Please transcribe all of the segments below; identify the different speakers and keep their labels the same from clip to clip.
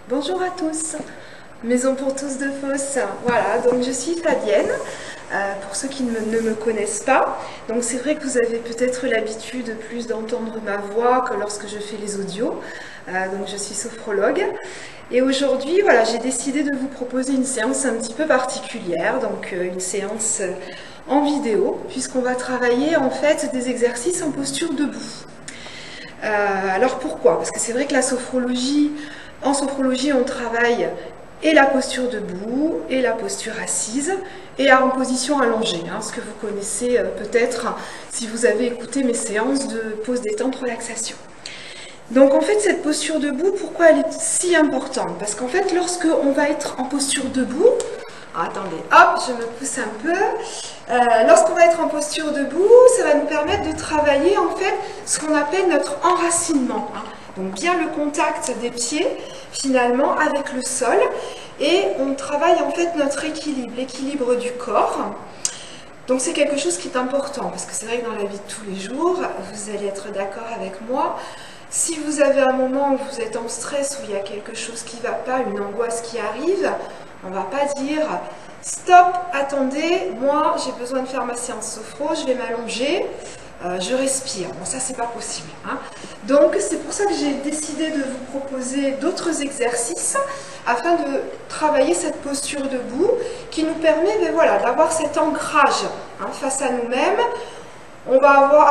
Speaker 1: Bonjour à tous, Maison pour tous de Fos. Voilà, donc je suis Fabienne, pour ceux qui ne me connaissent pas. Donc c'est vrai que vous avez peut-être l'habitude plus d'entendre ma voix que lorsque je fais les audios. Donc je suis sophrologue. Et aujourd'hui, voilà, j'ai décidé de vous proposer une séance un petit peu particulière, donc une séance en vidéo, puisqu'on va travailler en fait des exercices en posture debout. Alors pourquoi? Parce que c'est vrai que en sophrologie, on travaille et la posture debout, et la posture assise, et en position allongée, ce que vous connaissez peut-être si vous avez écouté mes séances de pause détente relaxation. Donc en fait, cette posture debout, pourquoi elle est si importante? Parce qu'en fait, lorsque on va être en posture debout, attendez, hop, je me pousse un peu. Lorsqu'on va être en posture debout, ça va nous permettre de travailler en fait ce qu'on appelle notre enracinement. Donc bien le contact des pieds finalement avec le sol, et on travaille en fait notre équilibre, l'équilibre du corps. Donc c'est quelque chose qui est important, parce que c'est vrai que dans la vie de tous les jours, vous allez être d'accord avec moi, si vous avez un moment où vous êtes en stress, où il y a quelque chose qui ne va pas, une angoisse qui arrive, on ne va pas dire « Stop, attendez, moi j'ai besoin de faire ma séance sophro, je vais m'allonger, je respire ». Bon, ça c'est pas possible. Donc c'est pour ça que j'ai décidé de vous proposer d'autres exercices afin de travailler cette posture debout qui nous permet d'avoir cet ancrage face à nous-mêmes. On va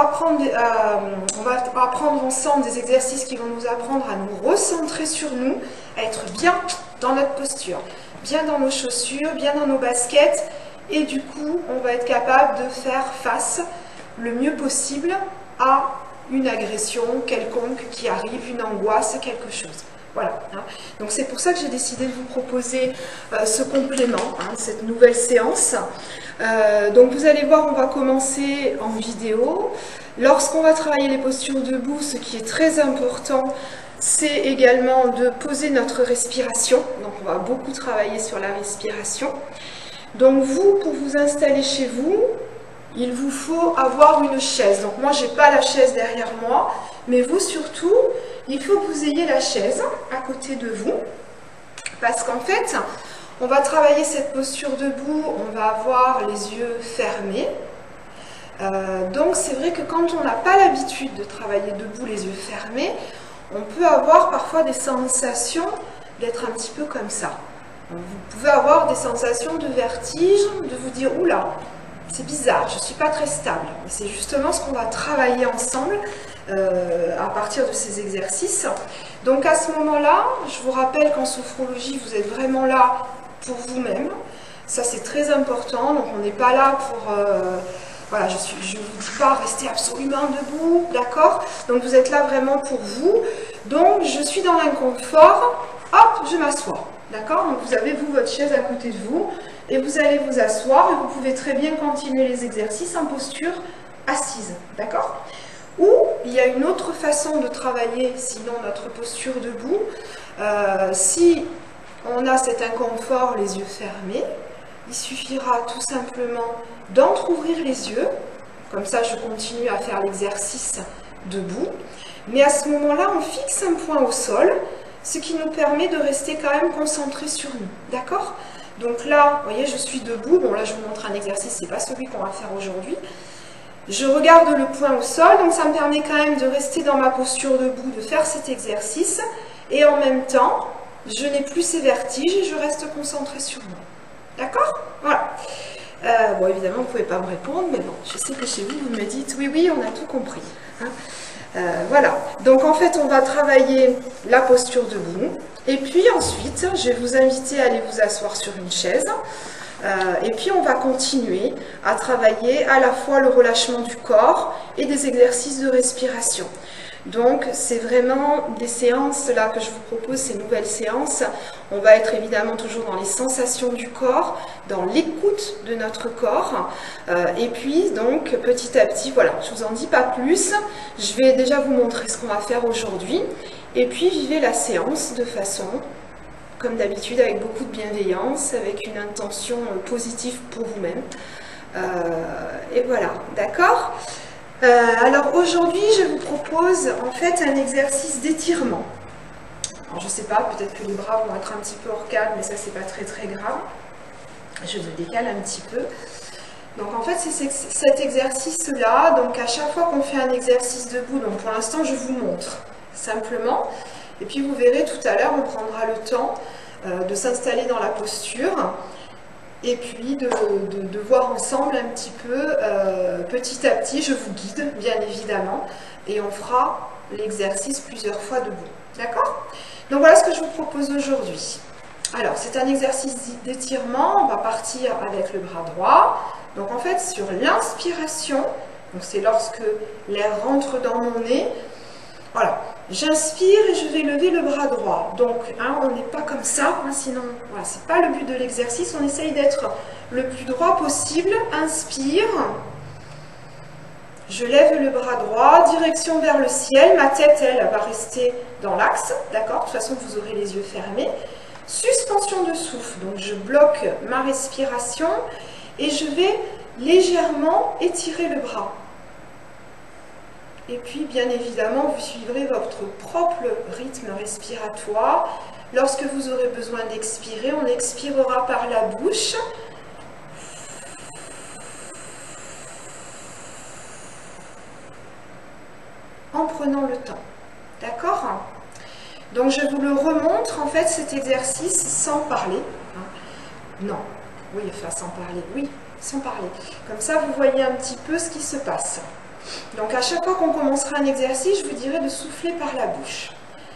Speaker 1: apprendre ensemble des exercices qui vont nous apprendre à nous recentrer sur nous, à être bien dans notre posture, bien dans nos chaussures, bien dans nos baskets, et du coup, on va être capable de faire face le mieux possible à une agression quelconque qui arrive, une angoisse, quelque chose. Voilà. Donc c'est pour ça que j'ai décidé de vous proposer ce complément, cette nouvelle séance. Donc vous allez voir, on va commencer en vidéo. Lorsqu'on va travailler les postures debout, ce qui est très important, c'est également de poser notre respiration. Donc on va beaucoup travailler sur la respiration. Donc vous, pour vous installer chez vous, il vous faut avoir une chaise. Donc moi, je n'ai pas la chaise derrière moi, mais vous surtout, il faut que vous ayez la chaise à côté de vous, parce qu'en fait, on va travailler cette posture debout, on va avoir les yeux fermés. Donc c'est vrai que quand on n'a pas l'habitude de travailler debout, les yeux fermés, on peut avoir parfois des sensations d'être un petit peu comme ça. Donc, vous pouvez avoir des sensations de vertige, de vous dire « Oula, c'est bizarre, je ne suis pas très stable ». C'est justement ce qu'on va travailler ensemble à partir de ces exercices. Donc à ce moment-là, je vous rappelle qu'en sophrologie, vous êtes vraiment là pour vous-même. Ça, c'est très important. Donc on n'est pas là pour... voilà, je ne vous dis pas rester absolument debout, d'accord? Donc vous êtes là vraiment pour vous. Donc je suis dans l'inconfort, hop, je m'assois. D'accord? Donc vous avez, vous, votre chaise à côté de vous, et vous allez vous asseoir, et vous pouvez très bien continuer les exercices en posture assise. D'accord? Ou il y a une autre façon de travailler, sinon notre posture debout. Si on a cet inconfort, les yeux fermés, il suffira tout simplement d'entrouvrir les yeux. Comme ça, je continue à faire l'exercice debout. Mais à ce moment-là, on fixe un point au sol, ce qui nous permet de rester quand même concentrés sur nous. D'accord? Donc là, vous voyez, je suis debout. Bon, là, je vous montre un exercice, ce n'est pas celui qu'on va faire aujourd'hui. Je regarde le point au sol, donc ça me permet quand même de rester dans ma posture debout, de faire cet exercice. Et en même temps, je n'ai plus ces vertiges et je reste concentrée sur moi. D'accord? Voilà. Bon, évidemment, vous ne pouvez pas me répondre, mais bon, je sais que chez vous, vous me dites « Oui, oui, on a tout compris. » Voilà. Donc, en fait, on va travailler la posture debout. Et puis ensuite, je vais vous inviter à aller vous asseoir sur une chaise. Et puis, on va continuer à travailler à la fois le relâchement du corps et des exercices de respiration. Donc, c'est vraiment des séances là que je vous propose, ces nouvelles séances. On va être évidemment toujours dans les sensations du corps, dans l'écoute de notre corps. Et puis, donc, petit à petit, voilà, je ne vous en dis pas plus. Je vais déjà vous montrer ce qu'on va faire aujourd'hui. Et puis, vivez la séance de façon, comme d'habitude, avec beaucoup de bienveillance, avec une intention positive pour vous-même. Et voilà, d'accord ? Alors aujourd'hui, je vous propose en fait un exercice d'étirement. Alors je ne sais pas, peut-être que les bras vont être un petit peu hors cadre, mais ça c'est pas très grave. Je le décale un petit peu. Donc en fait c'est cet exercice-là, donc à chaque fois qu'on fait un exercice debout, donc pour l'instant je vous montre simplement, et puis vous verrez tout à l'heure, on prendra le temps de s'installer dans la posture, et puis de voir ensemble un petit peu, petit à petit, je vous guide bien évidemment, et on fera l'exercice plusieurs fois debout, d'accord? Donc voilà ce que je vous propose aujourd'hui. Alors c'est un exercice d'étirement, on va partir avec le bras droit, donc en fait sur l'inspiration, donc c'est lorsque l'air rentre dans mon nez, voilà, j'inspire et je vais lever le bras droit. Donc, hein, on n'est pas comme ça, hein, sinon, voilà, c'est pas le but de l'exercice. On essaye d'être le plus droit possible. Inspire. Je lève le bras droit, direction vers le ciel. Ma tête, elle, va rester dans l'axe. D'accord? De toute façon, vous aurez les yeux fermés. Suspension de souffle. Donc, je bloque ma respiration et je vais légèrement étirer le bras. Et puis, bien évidemment, vous suivrez votre propre rythme respiratoire. Lorsque vous aurez besoin d'expirer, on expirera par la bouche. En prenant le temps. D'accord? Donc, je vous le remontre, en fait, cet exercice sans parler. Non. Oui, enfin, sans parler. Oui, sans parler. Comme ça, vous voyez un petit peu ce qui se passe. Donc à chaque fois qu'on commencera un exercice, je vous dirai de souffler par la bouche.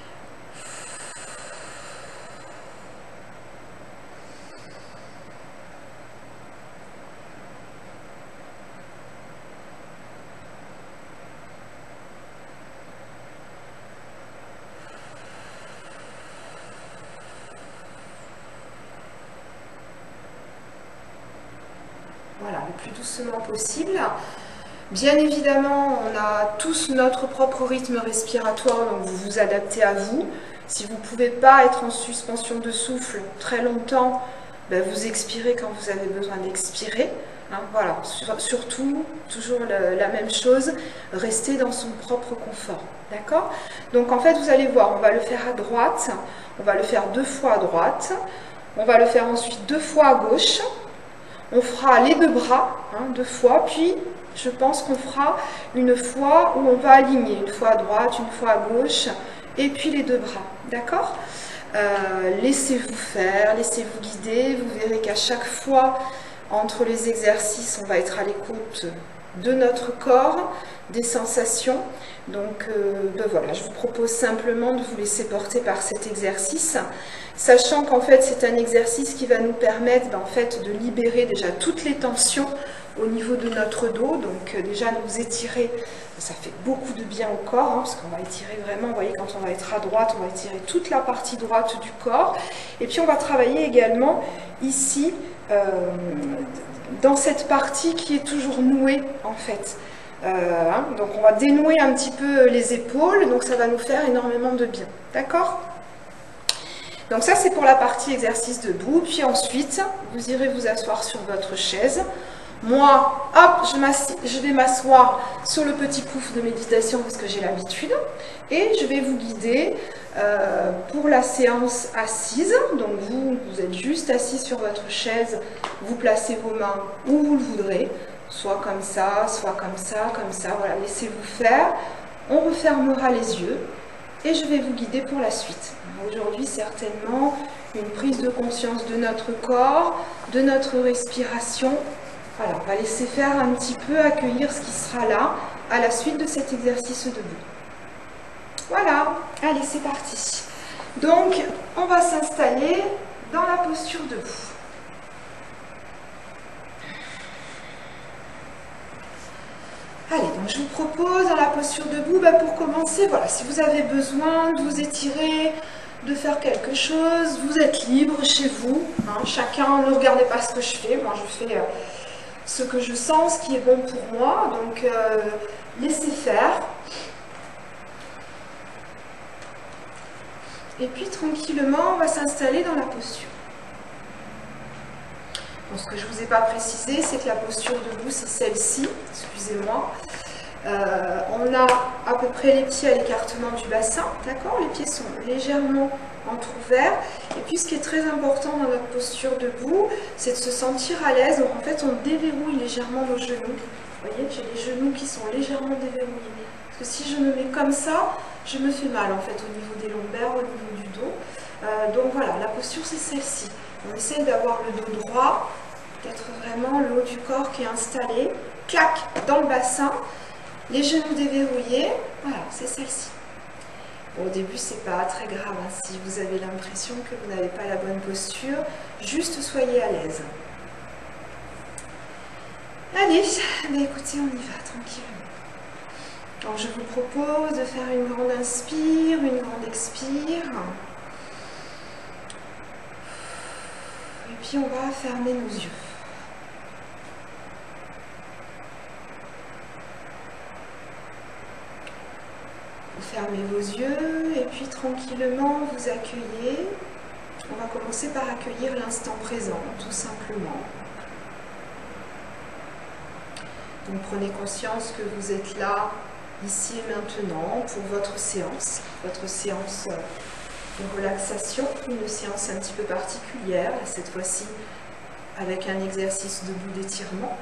Speaker 1: Voilà, le plus doucement possible. Bien évidemment, on a tous notre propre rythme respiratoire, donc vous vous adaptez à vous. Si vous ne pouvez pas être en suspension de souffle très longtemps, ben vous expirez quand vous avez besoin d'expirer. Hein, voilà, surtout, toujours la même chose, rester dans son propre confort. D'accord? Donc en fait, vous allez voir, on va le faire à droite, on va le faire 2 fois à droite, on va le faire ensuite 2 fois à gauche, on fera les 2 bras, hein, 2 fois, puis je pense qu'on fera une fois où on va aligner, une fois à droite, une fois à gauche, et puis les 2 bras, d'accord? Laissez-vous faire, laissez-vous guider, vous verrez qu'à chaque fois, entre les exercices, on va être à l'écoute de notre corps, des sensations. Donc ben voilà, je vous propose simplement de vous laisser porter par cet exercice, sachant qu'en fait c'est un exercice qui va nous permettre en fait de libérer déjà toutes les tensions au niveau de notre dos. Donc déjà nous étirer, ça fait beaucoup de bien au corps, hein, parce qu'on va étirer vraiment, vous voyez, quand on va être à droite, on va étirer toute la partie droite du corps. Et puis on va travailler également ici, dans cette partie qui est toujours nouée en fait. Hein, donc on va dénouer un petit peu les épaules, donc ça va nous faire énormément de bien. D'accord? Donc ça c'est pour la partie exercice debout, puis ensuite vous irez vous asseoir sur votre chaise. Moi, hop, je vais m'asseoir sur le petit pouf de méditation parce que j'ai l'habitude, et je vais vous guider pour la séance assise. Donc vous êtes juste assis sur votre chaise, vous placez vos mains où vous le voudrez, soit comme ça, voilà, laissez-vous faire. On refermera les yeux et je vais vous guider pour la suite. Aujourd'hui, certainement, une prise de conscience de notre corps, de notre respiration. Voilà, on va laisser faire un petit peu, accueillir ce qui sera là à la suite de cet exercice debout. Voilà, allez, c'est parti. Donc, on va s'installer dans la posture debout. Allez, donc je vous propose dans la posture debout, pour commencer, voilà, si vous avez besoin de vous étirer, de faire quelque chose, vous êtes libre chez vous. Hein, chacun, ne regardez pas ce que je fais, moi je fais ce que je sens, ce qui est bon pour moi, donc laissez faire. Et puis tranquillement, on va s'installer dans la posture. Donc, ce que je ne vous ai pas précisé, c'est que la posture debout, c'est celle-ci, excusez-moi. On a à peu près les pieds à l'écartement du bassin, d'accord? Les pieds sont légèrement entrouvert. Et puis ce qui est très important dans notre posture debout, c'est de se sentir à l'aise. Donc en fait, on déverrouille légèrement nos genoux. Vous voyez, j'ai les genoux qui sont légèrement déverrouillés. Parce que si je me mets comme ça, je me fais mal en fait au niveau des lombaires, au niveau du dos. Donc voilà, la posture c'est celle-ci. On essaye d'avoir le dos droit, d'être vraiment le haut du corps qui est installé. Clac dans le bassin, les genoux déverrouillés. Voilà, c'est celle-ci. Bon, au début, c'est pas très grave hein, si vous avez l'impression que vous n'avez pas la bonne posture. Juste soyez à l'aise. Allez, bah écoutez, on y va tranquillement. Alors, je vous propose de faire une grande inspire, une grande expire. Et puis, on va fermer nos yeux. Vous fermez vos yeux et puis tranquillement vous accueillez. On va commencer par accueillir l'instant présent, tout simplement. Donc prenez conscience que vous êtes là, ici et maintenant, pour votre séance de relaxation, une séance un petit peu particulière, cette fois-ci avec un exercice debout d'étirement.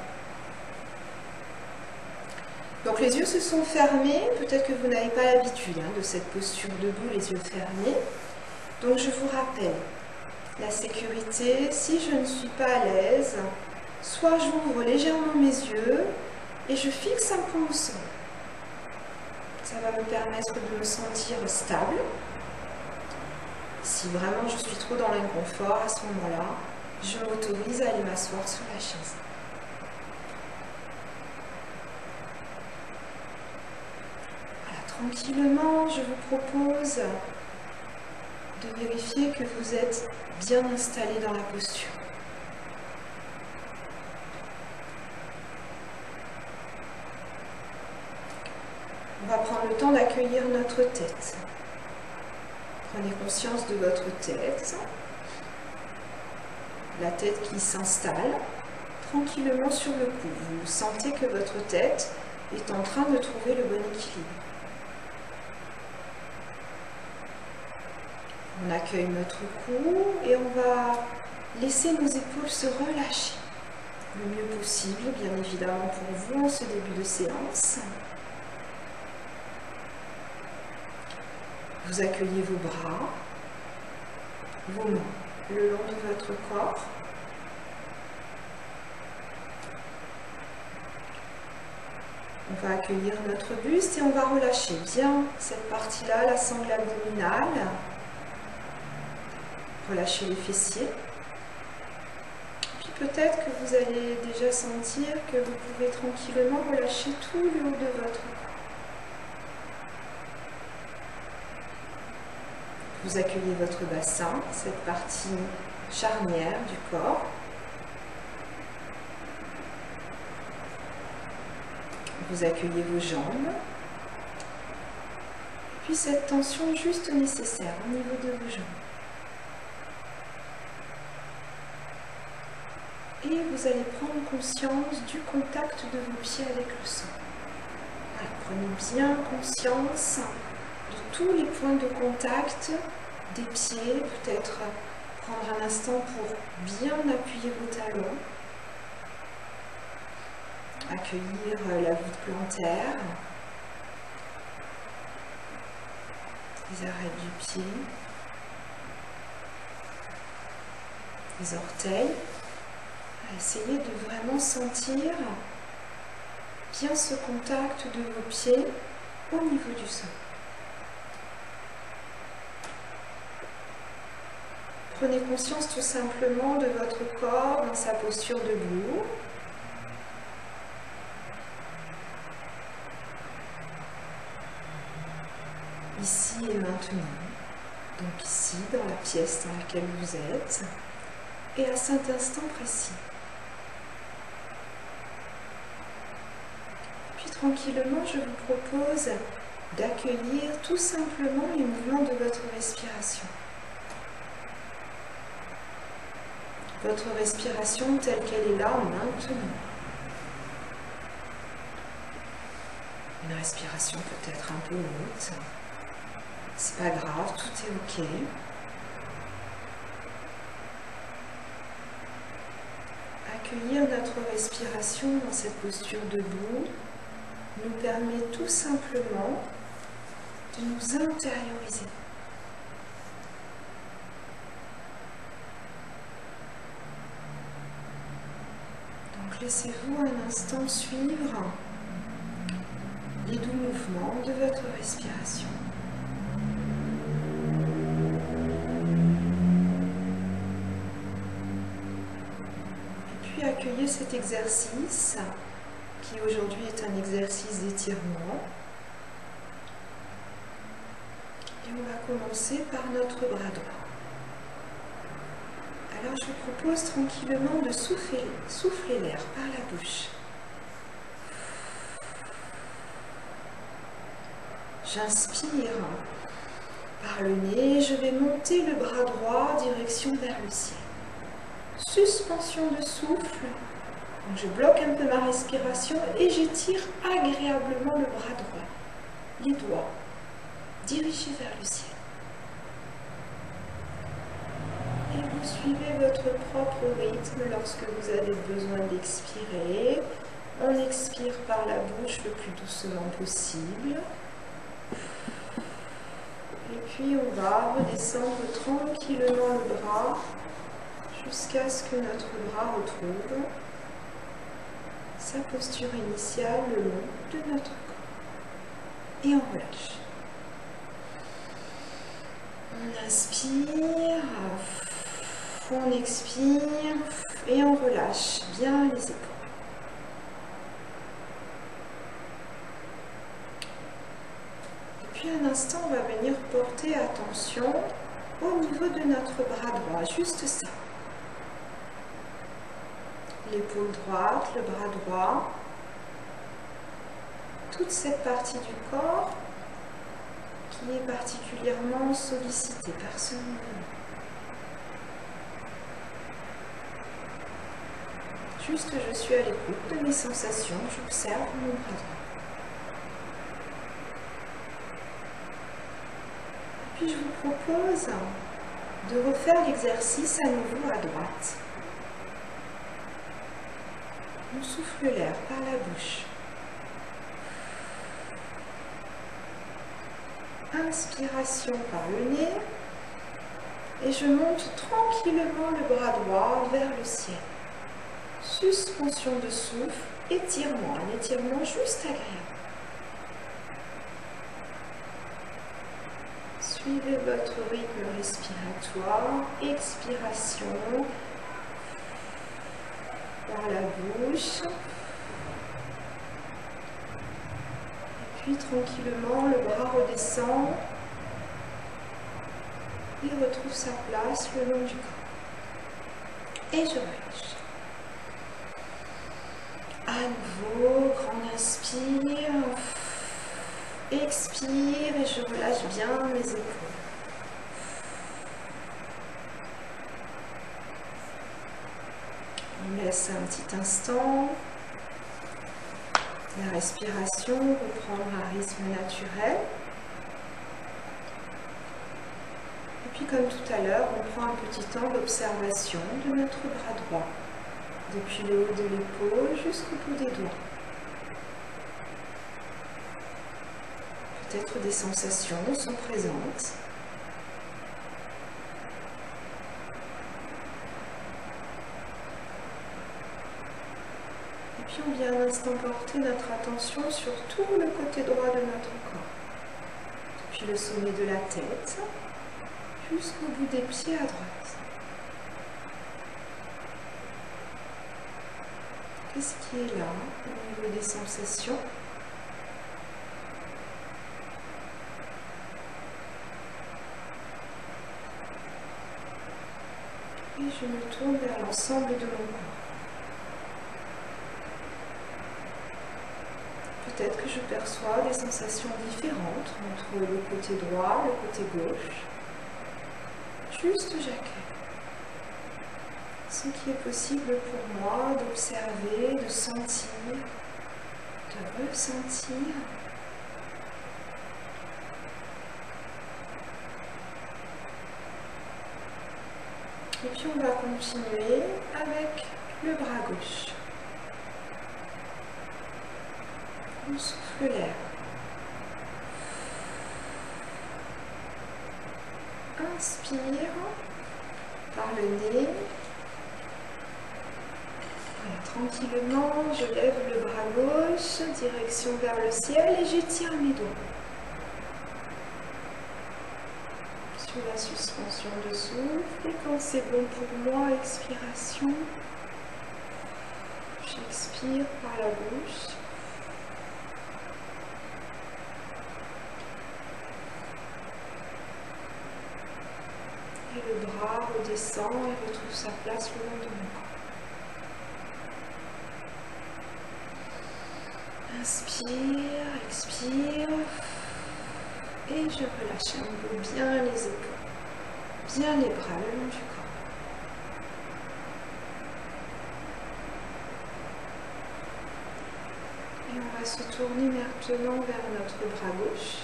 Speaker 1: Donc les yeux se sont fermés, peut-être que vous n'avez pas l'habitude de cette posture debout, les yeux fermés. Donc je vous rappelle, la sécurité, si je ne suis pas à l'aise, soit j'ouvre légèrement mes yeux et je fixe un point au sol. Ça va me permettre de me sentir stable. Si vraiment je suis trop dans l'inconfort, à ce moment-là, je m'autorise à aller m'asseoir sur la chaise. Tranquillement, je vous propose de vérifier que vous êtes bien installé dans la posture. On va prendre le temps d'accueillir notre tête. Prenez conscience de votre tête. La tête qui s'installe tranquillement sur le cou. Vous sentez que votre tête est en train de trouver le bon équilibre. On accueille notre cou et on va laisser nos épaules se relâcher le mieux possible, bien évidemment pour vous en ce début de séance. Vous accueillez vos bras, vos mains le long de votre corps. On va accueillir notre buste et on va relâcher bien cette partie-là, la sangle abdominale. Relâchez les fessiers. Puis peut-être que vous allez déjà sentir que vous pouvez tranquillement relâcher tout le haut de votre corps. Vous accueillez votre bassin, cette partie charnière du corps. Vous accueillez vos jambes. Puis cette tension juste nécessaire au niveau de vos jambes. Et vous allez prendre conscience du contact de vos pieds avec le sol. Voilà, prenez bien conscience de tous les points de contact des pieds. Peut-être prendre un instant pour bien appuyer vos talons. Accueillir la voûte plantaire. Les arêtes du pied. Les orteils. Essayez de vraiment sentir bien ce contact de vos pieds au niveau du sol. Prenez conscience tout simplement de votre corps dans sa posture debout. Ici et maintenant. Donc ici, dans la pièce dans laquelle vous êtes. Et à cet instant précis. Tranquillement, je vous propose d'accueillir tout simplement les mouvements de votre respiration. Votre respiration telle qu'elle est là maintenant. Une respiration peut-être un peu haute. C'est pas grave, tout est ok. Accueillir notre respiration dans cette posture debout nous permet tout simplement de nous intérioriser. Donc laissez-vous un instant suivre les doux mouvements de votre respiration. Accueillez cet exercice qui aujourd'hui est un exercice d'étirement et on va commencer par notre bras droit. Alors je vous propose tranquillement de souffler l'air par la bouche. J'inspire par le nez, je vais monter le bras droit direction vers le ciel. Suspension de souffle, donc je bloque un peu ma respiration et j'étire agréablement le bras droit, les doigts dirigés vers le ciel. Et vous suivez votre propre rythme lorsque vous avez besoin d'expirer. On expire par la bouche le plus doucement possible. Et puis on va redescendre tranquillement le bras jusqu'à ce que notre bras retrouve sa posture initiale le long de notre corps. Et on relâche. On inspire, on expire et on relâche bien les épaules. Et puis un instant, on va venir porter attention au niveau de notre bras droit, juste ça. L'épaule droite, le bras droit, toute cette partie du corps qui est particulièrement sollicitée par ce mouvement. Juste, je suis à l'écoute de mes sensations, j'observe mon bras droit. Et puis je vous propose de refaire l'exercice à nouveau à droite. On souffle l'air par la bouche. Inspiration par le nez. Et je monte tranquillement le bras droit vers le ciel. Suspension de souffle, étirement. Un étirement juste agréable. Suivez votre rythme respiratoire. Expiration. Par la bouche. Et puis tranquillement, le bras redescend et retrouve sa place le long du corps. Et je relâche. À nouveau, grand inspire. Expire et je relâche bien mes épaules. On laisse un petit instant. La respiration reprendre un rythme naturel. Et puis comme tout à l'heure, on prend un petit temps d'observation de notre bras droit. Depuis le haut de l'épaule jusqu'au bout des doigts. Peut-être des sensations sont présentes. Et puis on vient un instant porter notre attention sur tout le côté droit de notre corps. Depuis le sommet de la tête jusqu'au bout des pieds à droite. Qu'est-ce qui est là au niveau des sensations? Et je me tourne vers l'ensemble de mon corps. Peut-être que je perçois des sensations différentes entre le côté droit et le côté gauche. Juste j'accueille. Ce qui est possible pour moi d'observer, de sentir, de ressentir. Et puis on va continuer avec le bras gauche. On souffle l'air. Inspire par le nez. Voilà, tranquillement, je lève le bras gauche, direction vers le ciel et j'étire mes doigts. Sur la suspension de souffle et quand c'est bon pour moi, expiration. J'expire par la bouche. Et le bras redescend et retrouve sa place le long de mon corps. Inspire, expire. Et je relâche un peu bien les épaules, bien les bras le long du corps. Et on va se tourner maintenant vers notre bras gauche.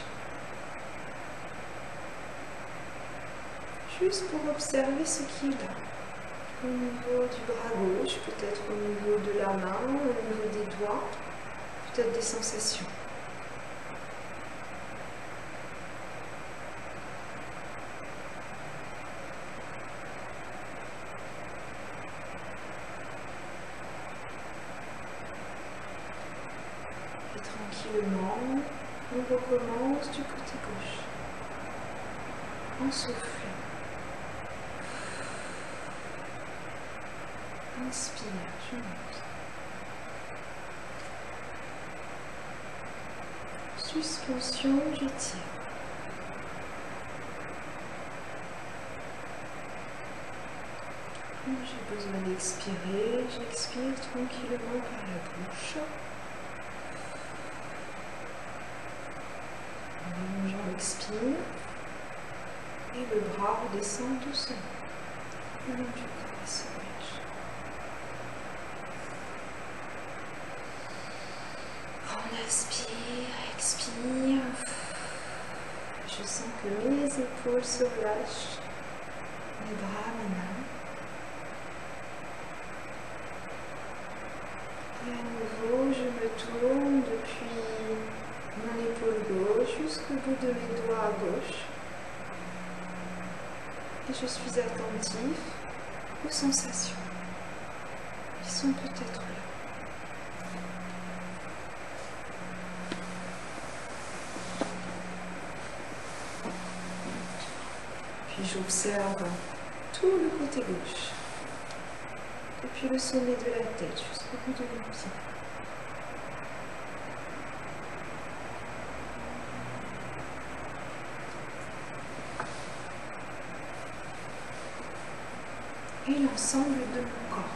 Speaker 1: Juste pour observer ce qu'il a. Au niveau du bras gauche, peut-être au niveau de la main, au niveau des doigts, peut-être des sensations. Et tranquillement, on recommence du côté gauche. On souffle. Inspire, je monte. Suspension, j'étire. Quand j'ai besoin d'expirer, j'expire tranquillement par la bouche. En allongeant l'expire. Et le bras redescend doucement. Le long du corps se relâche. On inspire, expire. Je sens que mes épaules se relâchent. Mes bras, mes mains. Et à nouveau, je me tourne depuis mon épaule gauche jusqu'au bout de mes doigts à gauche. Et je suis attentif aux sensations qui sont peut-être là. Puis j'observe tout le côté gauche, depuis le sommet de la tête jusqu'au bout de mes pieds. Et l'ensemble de mon corps.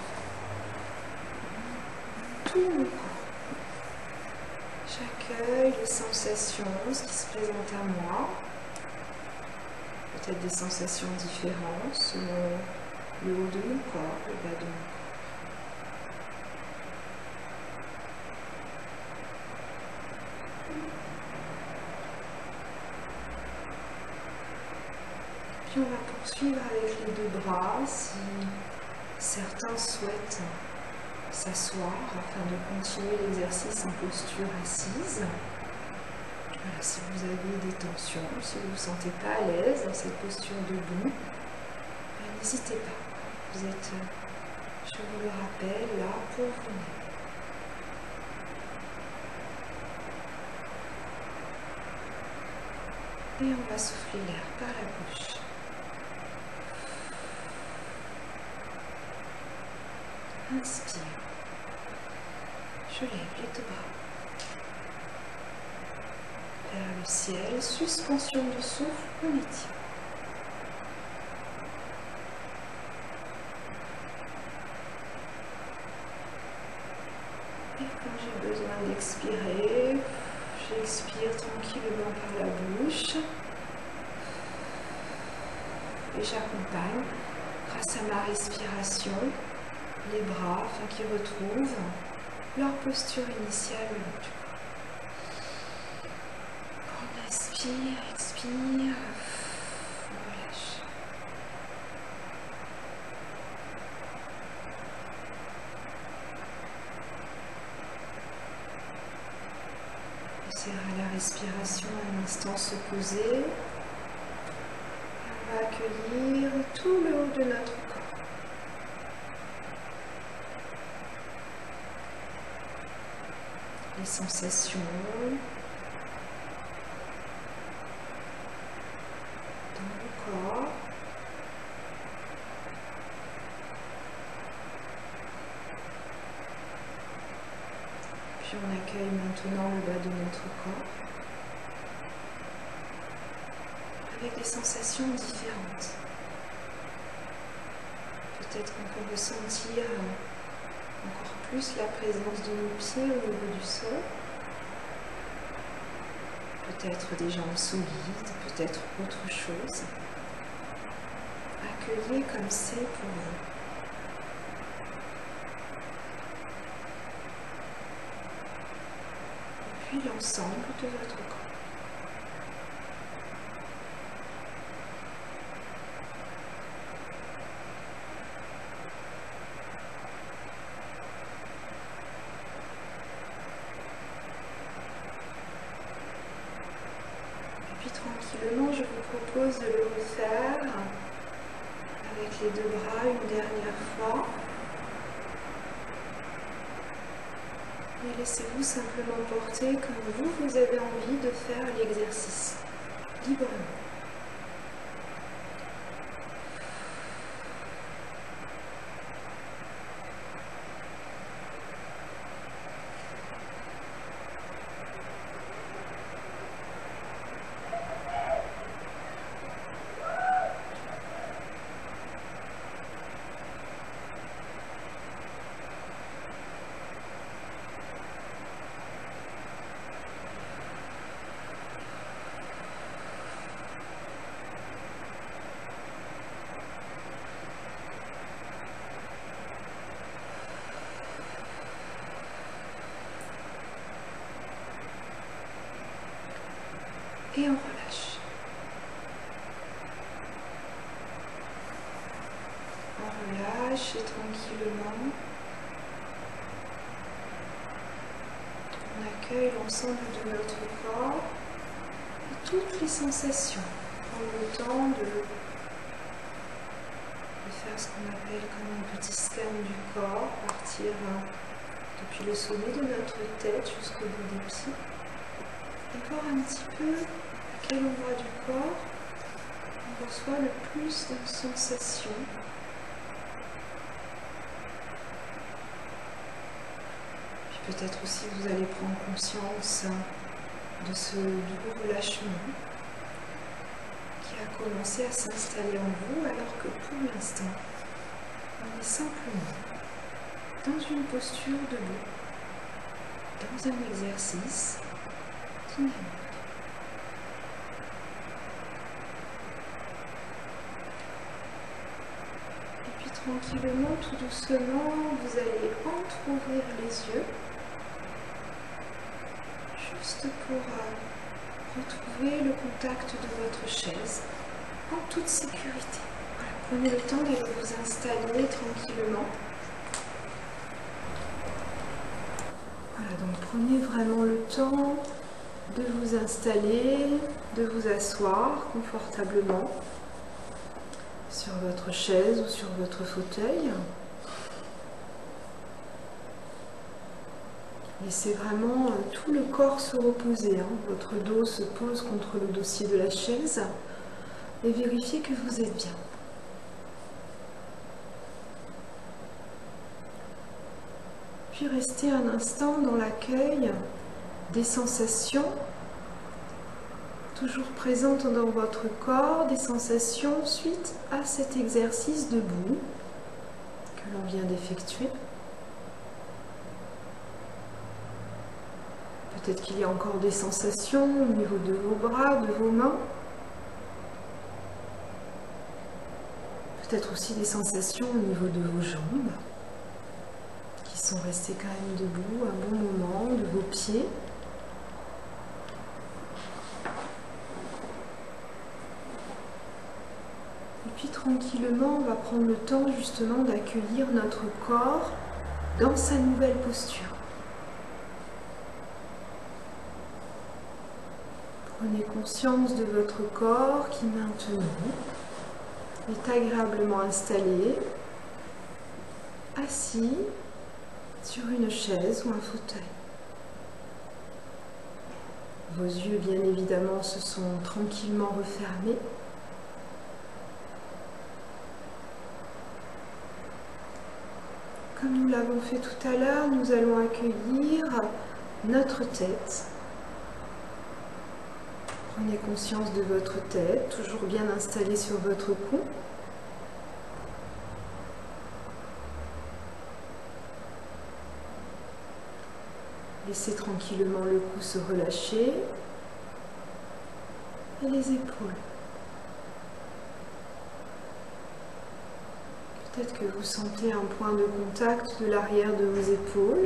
Speaker 1: Tout mon corps. J'accueille les sensations, ce qui se présente à moi. Peut-être des sensations différentes selon le haut de mon corps, le bas de mon corps. Puis on va poursuivre avec les deux bras si certains souhaitent s'asseoir afin de continuer l'exercice en posture assise. Voilà, si vous avez des tensions, si vous ne vous sentez pas à l'aise dans cette posture debout, n'hésitez pas. Vous êtes, je vous le rappelle, là pour vous-même. Et on va souffler l'air par la bouche. Inspire. Je lève les deux bras. Vers le ciel, suspension de souffle, on étire. Et quand j'ai besoin d'expirer, j'expire tranquillement par la bouche. Et j'accompagne, grâce à ma respiration, les bras afin qu'ils retrouvent leur posture initiale le long du corps. On inspire, expire, relâche. À la respiration, un instant se poser. On va accueillir tout le haut de notre corps. Les sensations dans le corps. Puis on accueille maintenant le bas de notre corps avec des sensations différentes. Peut-être qu'on peut ressentir encore plus la présence de nos pieds au niveau du sol. Peut-être des jambes solides, peut-être autre chose. Accueillez comme c'est pour vous. Et puis l'ensemble de votre corps. Tranquillement, je vous propose de le refaire avec les deux bras une dernière fois. Et laissez-vous simplement porter comme vous avez envie de faire l'exercice, librement. Et on relâche. On relâche et tranquillement, on accueille l'ensemble de notre corps et toutes les sensations. Prendre le temps de faire ce qu'on appelle comme un petit scan du corps, partir depuis le sommet de notre tête jusqu'au bout des pieds. Et voir un petit peu à quel endroit du corps on reçoit le plus de sensations. Puis peut-être aussi vous allez prendre conscience de ce doux relâchement qui a commencé à s'installer en vous alors que pour l'instant, on est simplement dans une posture debout, dans un exercice dynamique. Et puis tranquillement, tout doucement, vous allez entrouvrir les yeux, juste pour retrouver le contact de votre chaise en toute sécurité. Voilà, prenez le temps d'aller vous installer tranquillement. Voilà, donc prenez vraiment le temps de vous installer, de vous asseoir confortablement sur votre chaise ou sur votre fauteuil. Laissez vraiment tout le corps se reposer. Votre dos se pose contre le dossier de la chaise et vérifiez que vous êtes bien. Puis restez un instant dans l'accueil des sensations toujours présentes dans votre corps, des sensations suite à cet exercice debout que l'on vient d'effectuer. Peut-être qu'il y a encore des sensations au niveau de vos bras, de vos mains. Peut-être aussi des sensations au niveau de vos jambes qui sont restées quand même debout un bon moment, de vos pieds. Et puis tranquillement, on va prendre le temps justement d'accueillir notre corps dans sa nouvelle posture. Prenez conscience de votre corps qui maintenant est agréablement installé, assis sur une chaise ou un fauteuil. Vos yeux, bien évidemment, se sont tranquillement refermés. Comme nous l'avons fait tout à l'heure, nous allons accueillir notre tête. Prenez conscience de votre tête, toujours bien installée sur votre cou. Laissez tranquillement le cou se relâcher et les épaules. Peut-être que vous sentez un point de contact de l'arrière de vos épaules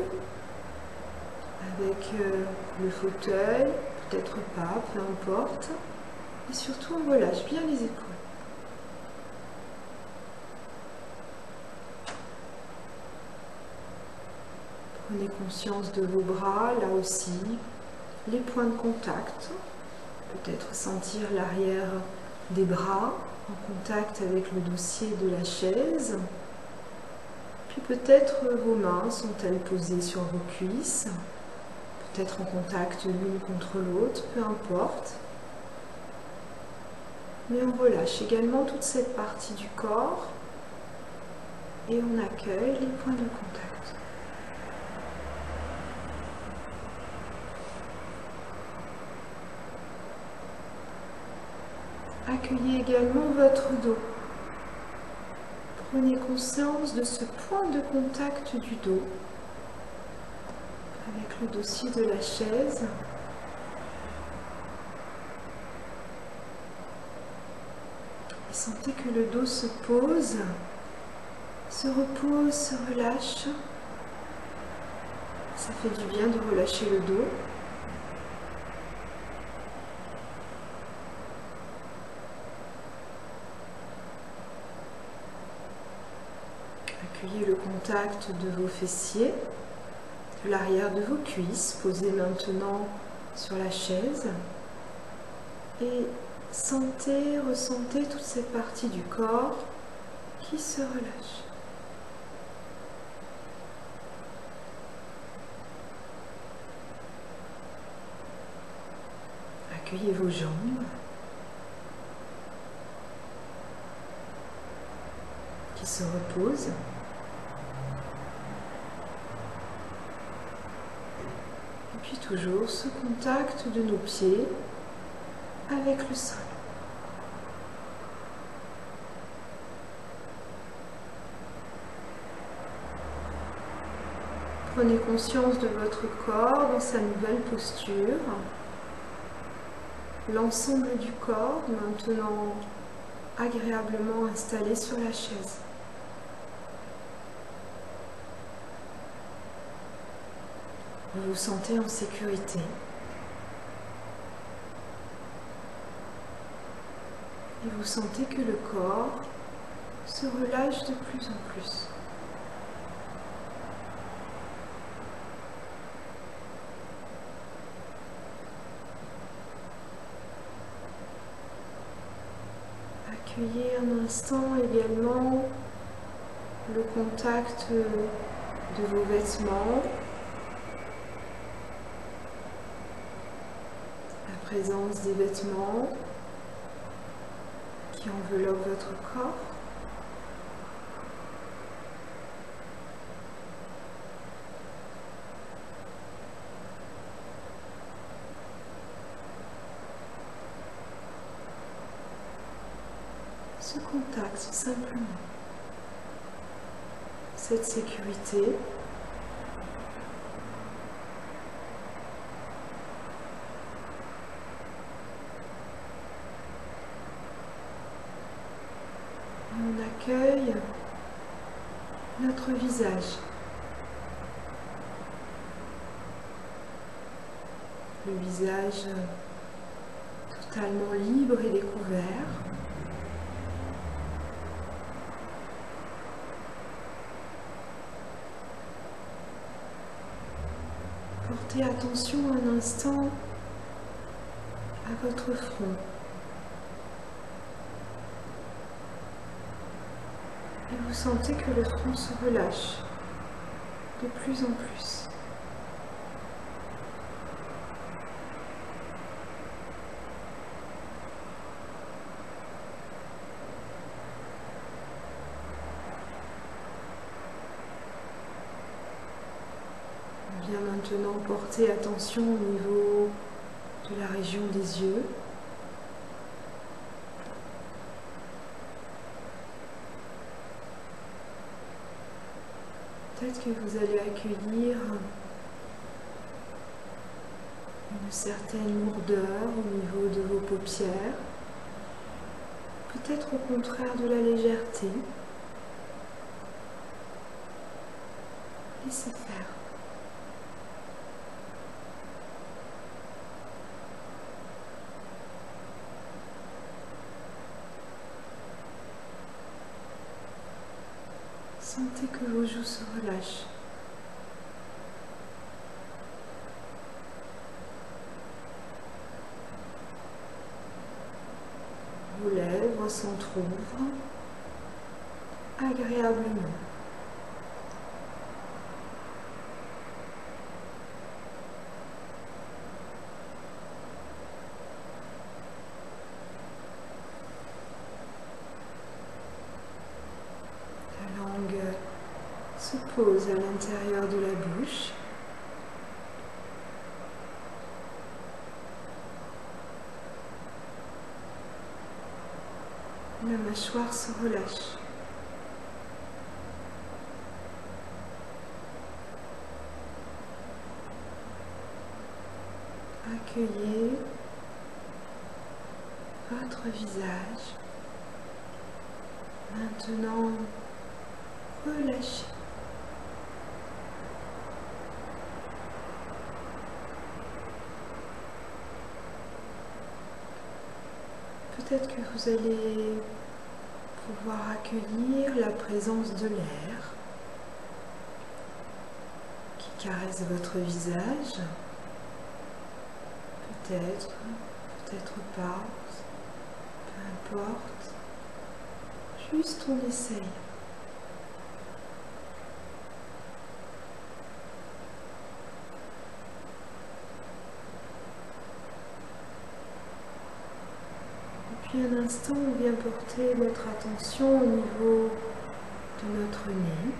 Speaker 1: avec le fauteuil, peut-être pas, peu importe. Et surtout, on relâche bien les épaules. Prenez conscience de vos bras, là aussi, les points de contact. Peut-être sentir l'arrière des bras en contact avec le dossier de la chaise. Puis peut-être vos mains sont-elles posées sur vos cuisses, peut-être en contact l'une contre l'autre, peu importe. Mais on relâche également toute cette partie du corps et on accueille les points de contact. Accueillez également votre dos. Prenez conscience de ce point de contact du dos avec le dossier de la chaise. Et sentez que le dos se pose, se repose, se relâche. Ça fait du bien de relâcher le dos. Accueillez le contact de vos fessiers, de l'arrière de vos cuisses, posées maintenant sur la chaise. Et sentez, ressentez toute cette partie du corps qui se relâche. Accueillez vos jambes qui se reposent. Et puis toujours ce contact de nos pieds avec le sol. Prenez conscience de votre corps dans sa nouvelle posture. L'ensemble du corps maintenant agréablement installé sur la chaise. Vous vous sentez en sécurité. Et vous sentez que le corps se relâche de plus en plus. Accueillez un instant également le contact de vos vêtements, la présence des vêtements qui enveloppent votre corps. Ce contact, simplement, cette sécurité, on accueille notre visage, le visage totalement libre et découvert. Portez attention un instant à votre front. Et vous sentez que le front se relâche de plus en plus. On vient maintenant porter attention au niveau de la région des yeux. Peut-être que vous allez accueillir une certaine lourdeur au niveau de vos paupières, peut-être au contraire de la légèreté. Laissez faire. Sentez que vos joues se relâchent. Vos lèvres s'entr'ouvrent agréablement. La langue se pose à l'intérieur de la bouche. La mâchoire se relâche. Accueillez votre visage. Maintenant, relâchez. Peut-être que vous allez pouvoir accueillir la présence de l'air qui caresse votre visage. Peut-être, peut-être pas, peu importe. Juste on essaye. Un instant, on vient porter notre attention au niveau de notre nez,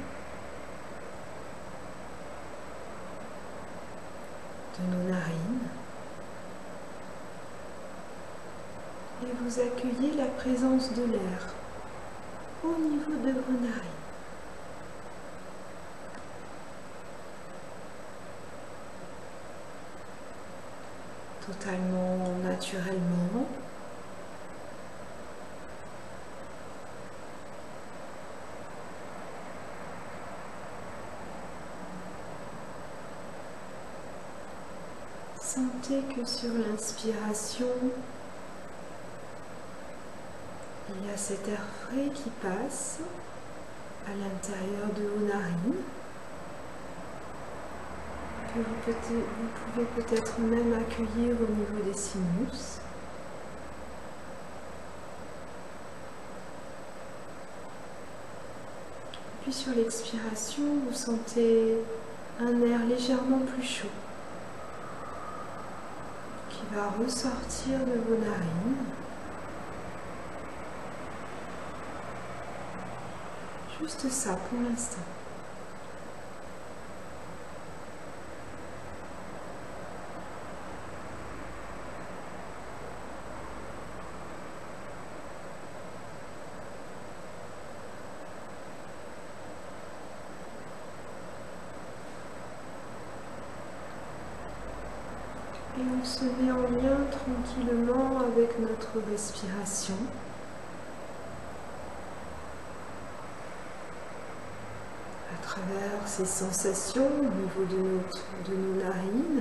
Speaker 1: de nos narines, et vous accueillez la présence de l'air au niveau de vos narines. Totalement naturellement. Sentez que sur l'inspiration, il y a cet air frais qui passe à l'intérieur de vos narines, que vous pouvez peut-être même accueillir au niveau des sinus. Puis sur l'expiration, vous sentez un air légèrement plus chaud qui va ressortir de vos narines. Juste ça pour l'instant. Et on se met en lien tranquillement avec notre respiration. À travers ces sensations au niveau de nos narines.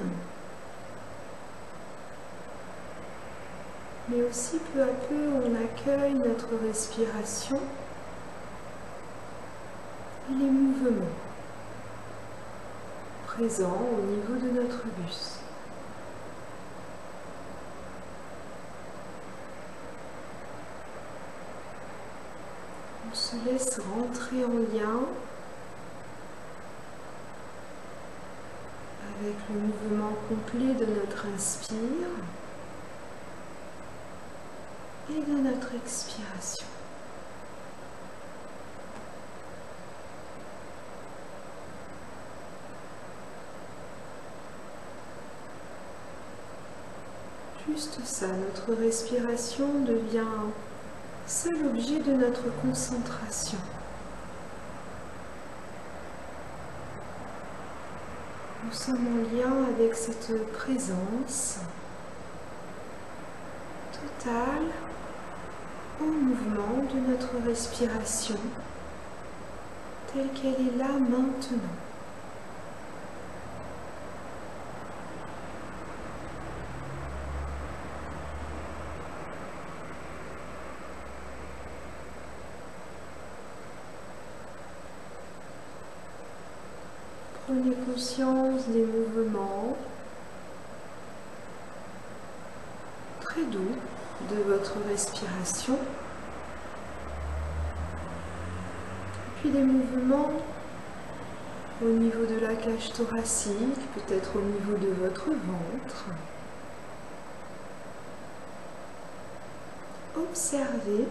Speaker 1: Mais aussi peu à peu, on accueille notre respiration et les mouvements présents au niveau de notre bus.
Speaker 2: On se laisse rentrer en lien avec le mouvement complet de notre inspire et de notre expiration. Juste ça, notre respiration devient seul objet de notre concentration. Nous sommes en lien avec cette présence totale au mouvement de notre respiration telle qu'elle est là maintenant. Prenez conscience des mouvements très doux de votre respiration, puis des mouvements au niveau de la cage thoracique, peut-être au niveau de votre ventre. Observez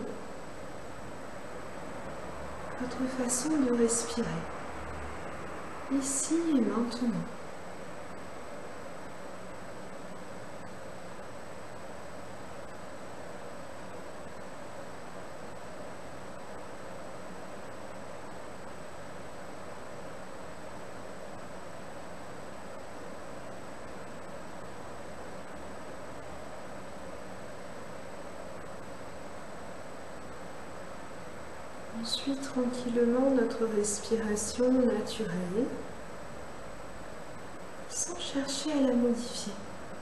Speaker 2: votre façon de respirer, ici et maintenant. Ensuite, tranquillement, notre respiration naturelle, sans chercher à la modifier.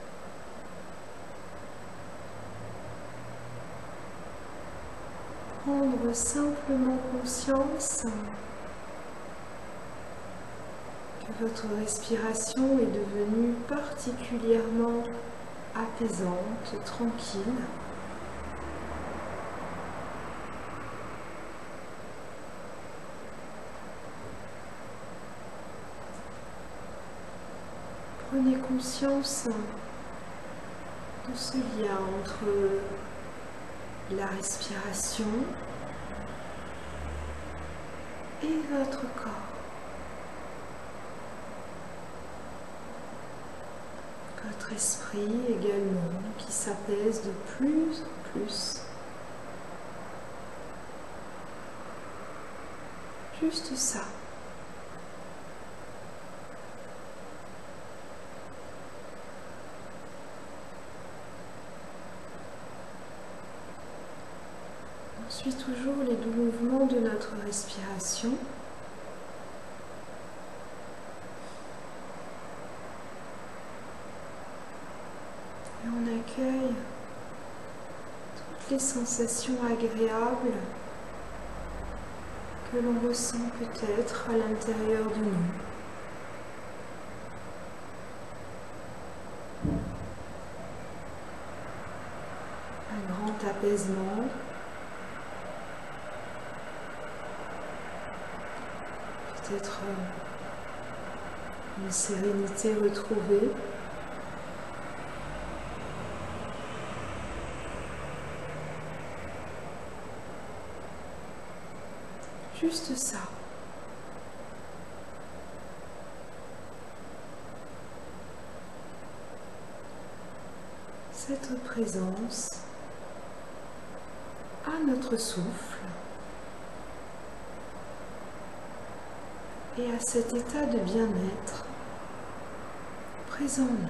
Speaker 2: Prendre simplement conscience que votre respiration est devenue particulièrement apaisante, tranquille. Prenez conscience de ce lien entre la respiration et votre corps. Votre esprit également qui s'apaise de plus en plus. Juste ça. Ensuite, toujours les doux mouvements de notre respiration. Et on accueille toutes les sensations agréables que l'on ressent peut-être à l'intérieur de nous. Un grand apaisement. Peut-être une sérénité retrouvée. Juste ça. Cette présence à notre souffle et à cet état de bien-être présent en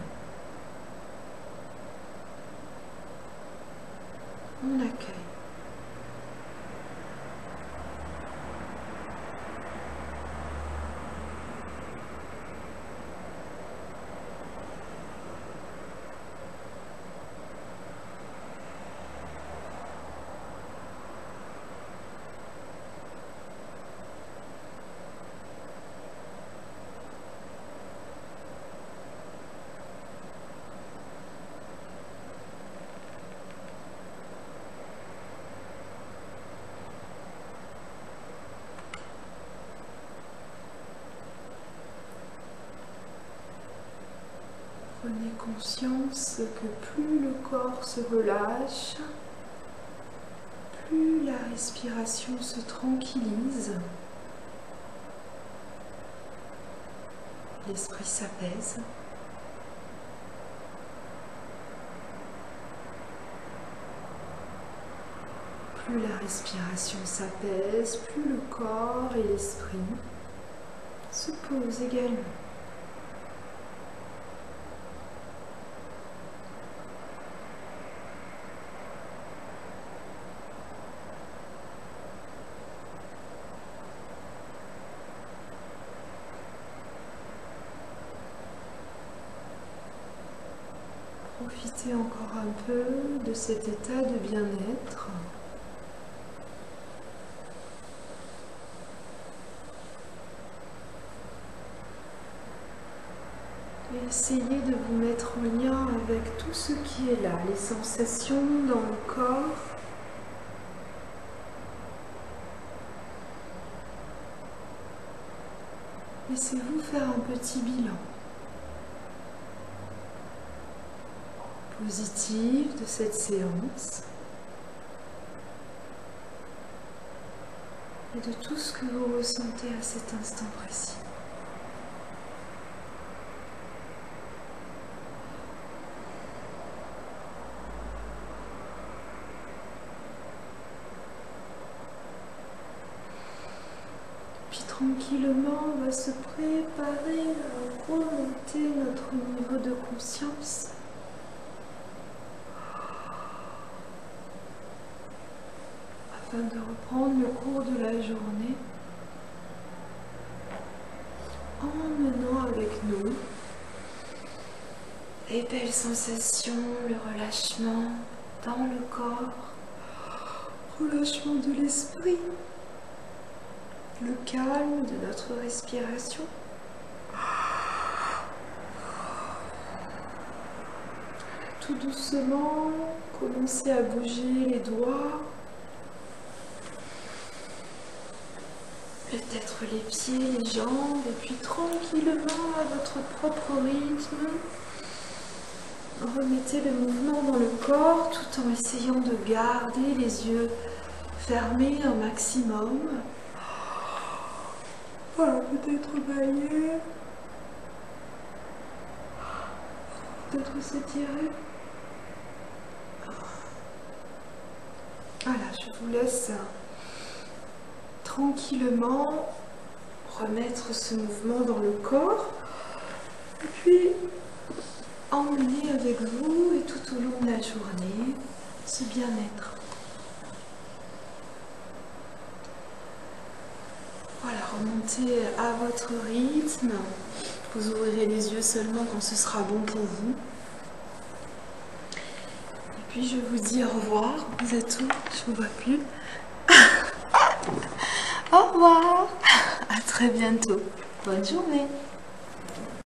Speaker 2: nous. On accueille. conscience que plus le corps se relâche, plus la respiration se tranquillise, l'esprit s'apaise. Plus la respiration s'apaise, plus le corps et l'esprit se posent également. Profitez encore un peu de cet état de bien-être. Et essayez de vous mettre en lien avec tout ce qui est là, les sensations dans le corps. Laissez-vous faire un petit bilan positif de cette séance et de tout ce que vous ressentez à cet instant précis. Puis tranquillement, on va se préparer à remonter notre niveau de conscience. Afin de reprendre le cours de la journée, emmenant avec nous les belles sensations, le relâchement dans le corps, relâchement de l'esprit, le calme de notre respiration. Tout doucement, commencez à bouger les doigts, peut-être les pieds, les jambes, et puis tranquillement, à votre propre rythme, remettez le mouvement dans le corps tout en essayant de garder les yeux fermés un maximum. Voilà, peut-être bailler, peut-être s'étirer. Voilà, je vous laisse tranquillement remettre ce mouvement dans le corps et puis emmener avec vous et tout au long de la journée ce bien-être. Voilà, remontez à votre rythme. Vous ouvrirez les yeux seulement quand ce sera bon pour vous. Et puis je vous dis au revoir. Vous êtes où? Je ne vous vois plus. Au revoir. À très bientôt. Bonne journée.